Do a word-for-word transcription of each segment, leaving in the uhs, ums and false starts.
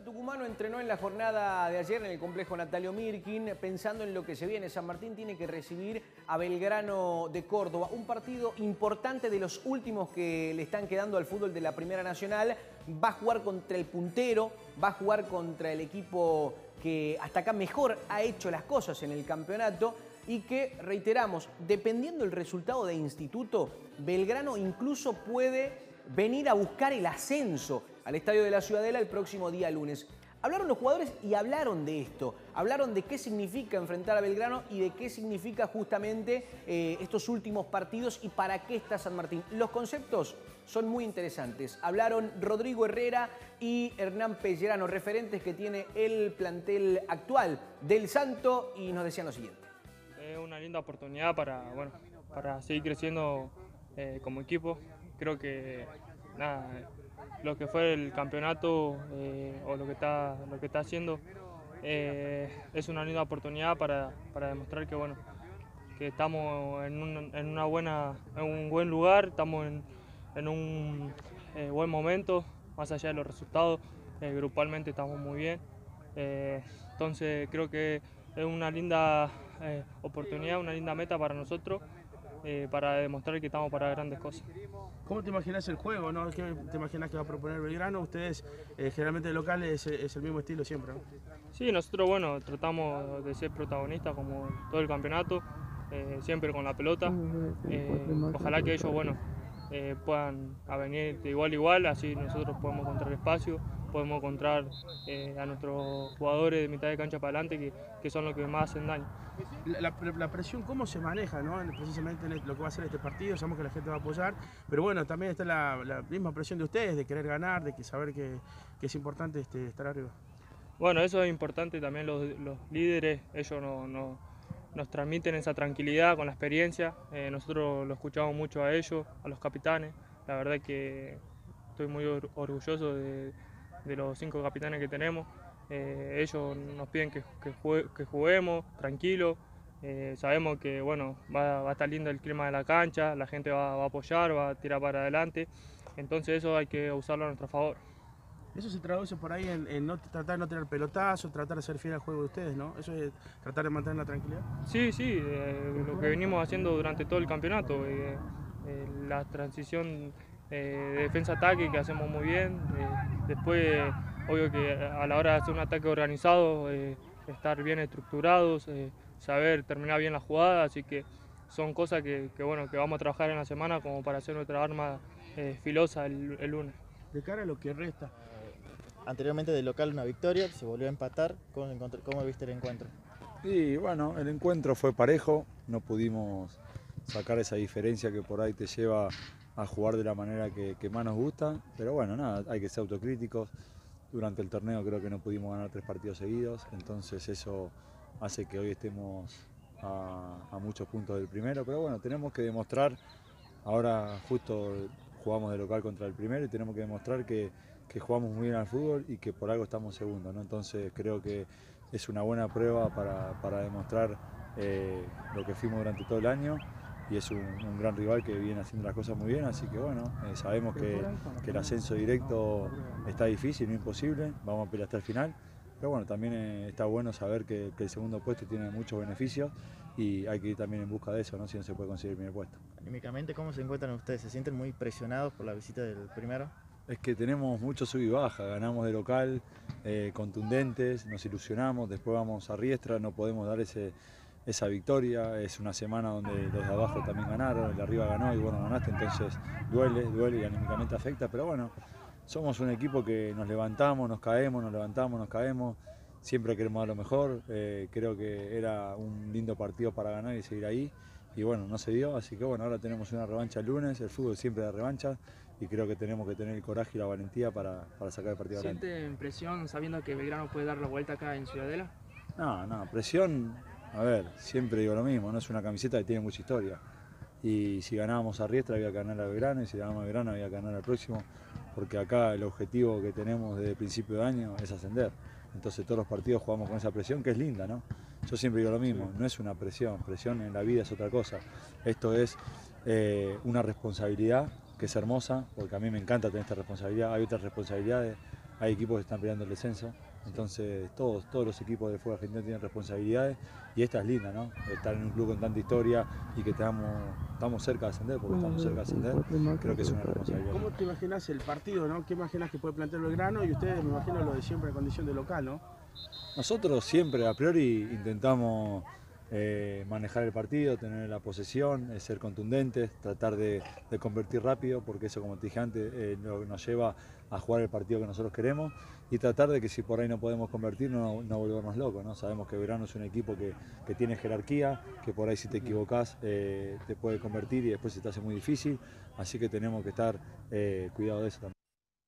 tucumano entrenó en la jornada de ayer en el complejo Natalio Mirkin, pensando en lo que se viene. San Martín tiene que recibir a Belgrano de Córdoba, un partido importante de los últimos que le están quedando al fútbol de la Primera Nacional. Va a jugar contra el puntero, va a jugar contra el equipo que hasta acá mejor ha hecho las cosas en el campeonato y que, reiteramos, dependiendo del resultado de Instituto, Belgrano incluso puede venir a buscar el ascenso al Estadio de la Ciudadela el próximo día lunes. Hablaron los jugadores y hablaron de esto, hablaron de qué significa enfrentar a Belgrano y de qué significa justamente eh, estos últimos partidos y para qué está San Martín. Los conceptos son muy interesantes. Hablaron Rodrigo Herrera y Hernán Pellerano, referentes que tiene el plantel actual del Santo, y nos decían lo siguiente. Es una linda oportunidad para, bueno, para seguir creciendo eh, como equipo. Creo que nada, lo que fue el campeonato eh, o lo que está, lo que está haciendo eh, es una linda oportunidad para, para demostrar que, bueno, que estamos en, un, en, una buena, en un buen lugar, estamos en, en un eh, buen momento, más allá de los resultados, eh, grupalmente estamos muy bien. Eh, entonces creo que es una linda eh, oportunidad, una linda meta para nosotros. Eh, para demostrar que estamos para grandes cosas. ¿Cómo te imaginas el juego, no? ¿Qué te imaginas que va a proponer Belgrano? Ustedes eh, generalmente locales es, es el mismo estilo siempre, ¿no? Sí, nosotros bueno, tratamos de ser protagonistas como todo el campeonato, eh, siempre con la pelota. Eh, ojalá que ellos bueno, eh, puedan a venir de igual a igual, así nosotros podemos encontrar espacio, podemos encontrar eh, a nuestros jugadores de mitad de cancha para adelante que, que son los que más hacen daño. La, la, la presión, ¿cómo se maneja, no? Precisamente en lo que va a ser este partido, sabemos que la gente va a apoyar, pero bueno, también está la, la misma presión de ustedes, de querer ganar, de que saber que, que es importante este, estar arriba. Bueno, eso es importante, también los, los líderes, ellos no, no, nos transmiten esa tranquilidad con la experiencia, eh, nosotros lo escuchamos mucho a ellos, a los capitanes, la verdad que estoy muy orgulloso de, de los cinco capitanes que tenemos. Eh, ellos nos piden que, que, jugue, que juguemos tranquilos, eh, sabemos que bueno, va, va a estar lindo el clima de la cancha, la gente va, va a apoyar, va a tirar para adelante, entonces eso hay que usarlo a nuestro favor. Eso se traduce por ahí en, en no, tratar de no tener pelotazo, tratar de ser fiel al juego de ustedes, ¿no? Eso es tratar de mantener la tranquilidad. Sí, sí, eh, lo que venimos haciendo durante todo el campeonato, eh, eh, la transición eh, de defensa-ataque que hacemos muy bien, eh, después obvio que a la hora de hacer un ataque organizado, eh, estar bien estructurados, eh, saber terminar bien la jugada, así que son cosas que, que, bueno, que vamos a trabajar en la semana como para hacer nuestra arma eh, filosa el, el lunes. De cara a lo que resta. Anteriormente de local una victoria, se volvió a empatar. ¿Cómo, cómo viste el encuentro? Y bueno, el encuentro fue parejo, no pudimos sacar esa diferencia que por ahí te lleva a jugar de la manera que, que más nos gusta, pero bueno, nada, hay que ser autocríticos. Durante el torneo creo que no pudimos ganar tres partidos seguidos, entonces eso hace que hoy estemos a, a muchos puntos del primero, pero bueno, tenemos que demostrar, ahora justo jugamos de local contra el primero y tenemos que demostrar que, que jugamos muy bien al fútbol y que por algo estamos segundos, ¿no? Entonces creo que es una buena prueba para, para demostrar eh, lo que fuimos durante todo el año. Y es un, un gran rival que viene haciendo las cosas muy bien, así que bueno, eh, sabemos que, que el ascenso directo está difícil, no imposible, vamos a pelear hasta el final, pero bueno, también eh, está bueno saber que, que el segundo puesto tiene muchos beneficios y hay que ir también en busca de eso, ¿no? Si no se puede conseguir el primer puesto. Anímicamente, ¿cómo se encuentran ustedes? ¿Se sienten muy presionados por la visita del primero? Es que tenemos mucho sub y baja, ganamos de local, eh, contundentes, nos ilusionamos, después vamos a Riestra, no podemos dar ese... esa victoria, es una semana donde los de abajo también ganaron, el de arriba ganó y bueno, ganaste, entonces duele, duele y anímicamente afecta, pero bueno, somos un equipo que nos levantamos, nos caemos, nos levantamos, nos caemos, siempre queremos dar lo mejor, eh, creo que era un lindo partido para ganar y seguir ahí, y bueno, no se dio, así que bueno, ahora tenemos una revancha el lunes, el fútbol siempre da revancha, y creo que tenemos que tener el coraje y la valentía para, para sacar el partido adelante. ¿Sienten presión sabiendo que Belgrano puede dar la vuelta acá en Ciudadela? No, no, presión... A ver, siempre digo lo mismo, no es una camiseta que tiene mucha historia. Y si ganábamos a Riestra había que ganar a Belgrano, y si ganábamos a Belgrano había que ganar al próximo, porque acá el objetivo que tenemos desde el principio de año es ascender. Entonces todos los partidos jugamos con esa presión que es linda, ¿no? Yo siempre digo lo mismo, no es una presión, presión en la vida es otra cosa. Esto es eh, una responsabilidad que es hermosa, porque a mí me encanta tener esta responsabilidad, hay otras responsabilidades hay equipos que están peleando el descenso. Entonces todos, todos los equipos del fútbol argentino tienen responsabilidades y esta es linda, ¿no? Estar en un club con tanta historia y que estamos, estamos cerca de ascender, porque estamos cerca de ascender, creo que es una responsabilidad. ¿Cómo te imaginas el partido, no? ¿Qué imaginas que puede plantear Belgrano? Y ustedes, me imagino, lo de siempre en condición de local, ¿no? Nosotros siempre, a priori, intentamos eh, manejar el partido, tener la posesión, eh, ser contundentes, tratar de, de convertir rápido, porque eso, como te dije antes, eh, nos lleva a jugar el partido que nosotros queremos y tratar de que si por ahí no podemos convertir, no, no volvernos locos, ¿no? Sabemos que Belgrano es un equipo que, que tiene jerarquía, que por ahí si te equivocás eh, te puede convertir y después se te hace muy difícil, así que tenemos que estar eh, cuidado de eso también.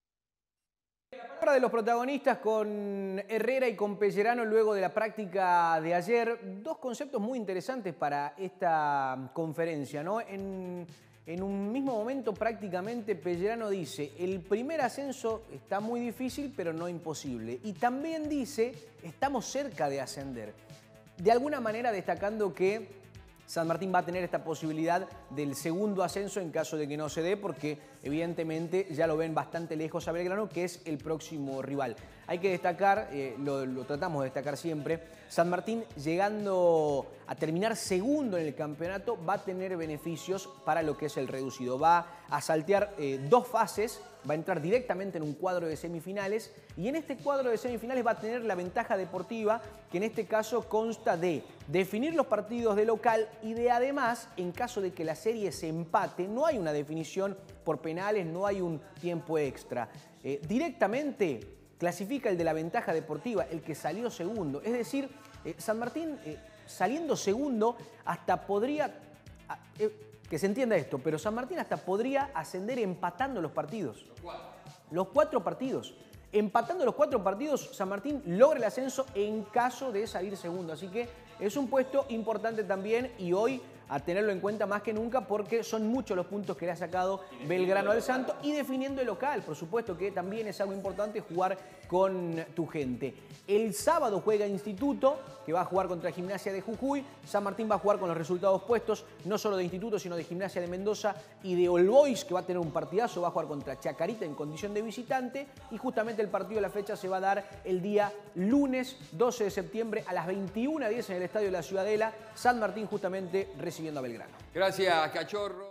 Ahora de los protagonistas con Herrera y con Pellerano luego de la práctica de ayer, dos conceptos muy interesantes para esta conferencia, ¿no? En, en un mismo momento prácticamente Pellerano dice, el primer ascenso está muy difícil pero no imposible. Y también dice, estamos cerca de ascender. De alguna manera destacando que San Martín va a tener esta posibilidad del segundo ascenso en caso de que no se dé, porque evidentemente ya lo ven bastante lejos a Belgrano, que es el próximo rival. Hay que destacar, eh, lo, lo tratamos de destacar siempre, San Martín llegando a terminar segundo en el campeonato va a tener beneficios para lo que es el reducido. Va a saltear eh, dos fases, va a entrar directamente en un cuadro de semifinales y en este cuadro de semifinales va a tener la ventaja deportiva que en este caso consta de definir los partidos de local y de además, en caso de que la serie se empate, no hay una definición por penales, no hay un tiempo extra. Eh, directamente clasifica el de la ventaja deportiva, el que salió segundo. Es decir, eh, San Martín eh, saliendo segundo hasta podría... Eh, que se entienda esto, pero San Martín hasta podría ascender empatando los partidos. Los cuatro. Los cuatro partidos. Empatando los cuatro partidos, San Martín logra el ascenso en caso de salir segundo. Así que es un puesto importante también y hoy a tenerlo en cuenta más que nunca porque son muchos los puntos que le ha sacado Belgrano al Santo y definiendo el local, por supuesto que también es algo importante jugar con tu gente. El sábado juega Instituto, que va a jugar contra Gimnasia de Jujuy. San Martín va a jugar con los resultados puestos, no solo de Instituto, sino de Gimnasia de Mendoza y de All Boys, que va a tener un partidazo, va a jugar contra Chacarita en condición de visitante. Y justamente el partido de la fecha se va a dar el día lunes doce de septiembre a las veintiuna diez en el Estadio de la Ciudadela. San Martín justamente recibiendo a Belgrano. Gracias, Cachorro.